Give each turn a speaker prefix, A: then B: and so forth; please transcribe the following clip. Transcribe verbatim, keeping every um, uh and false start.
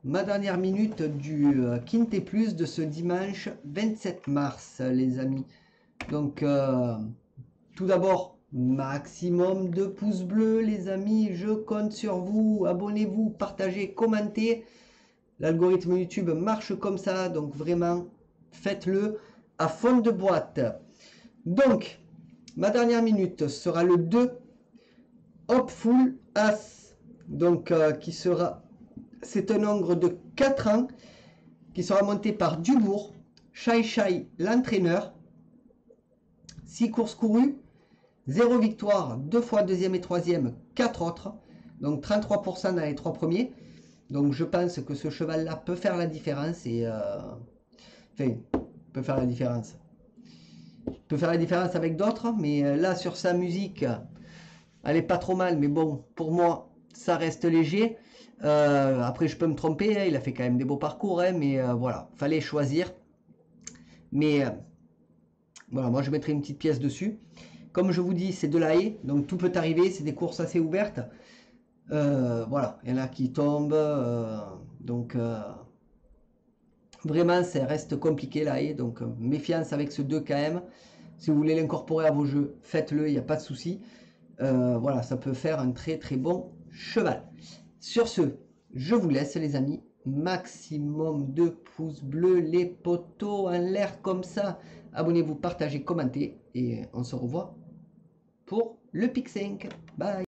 A: ma dernière minute du euh, Quintet Plus de ce dimanche vingt-sept mars, les amis. Donc, euh, tout d'abord, maximum de pouces bleus, les amis. Je compte sur vous. Abonnez-vous, partagez, commentez. L'algorithme YouTube marche comme ça, donc vraiment, faites-le à fond de boîte. Donc, ma dernière minute sera le deux, Hopeful As, donc euh, qui sera, c'est un ogre de quatre ans, qui sera monté par Dubourg, Shai Shai l'entraîneur, six courses courues, zéro victoire, deux fois deuxième et troisième, quatre autres, donc trente-trois pour cent dans les trois premiers. Donc je pense que ce cheval-là peut faire la différence et euh, enfin, peut faire la différence. Peut faire la différence avec d'autres, mais là sur sa musique, elle est pas trop mal, mais bon, pour moi, ça reste léger. Euh, après, je peux me tromper, hein, il a fait quand même des beaux parcours, hein, mais euh, voilà, fallait choisir. Mais euh, voilà, moi je mettrai une petite pièce dessus. Comme je vous dis, c'est de la haie, donc tout peut arriver, c'est des courses assez ouvertes. Euh, voilà, il y en a qui tombent, euh, donc euh, vraiment ça reste compliqué la haie, donc euh, méfiance avec ce deux K M. Si vous voulez l'incorporer à vos jeux, faites-le, il n'y a pas de souci. Euh, voilà, ça peut faire un très très bon cheval. Sur ce, je vous laisse les amis. Maximum de pouces bleus, les poteaux en l'air comme ça. Abonnez-vous, partagez, commentez et on se revoit pour le Pick cinq. Bye.